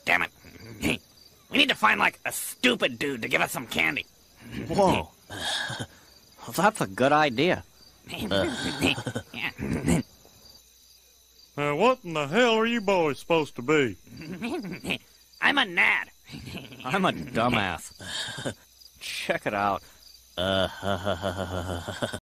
damn it. We need to find, like, a stupid dude to give us some candy. Whoa. That's a good idea. What in the hell are you boys supposed to be? I'm a gnat. I'm a dumbass. Check it out.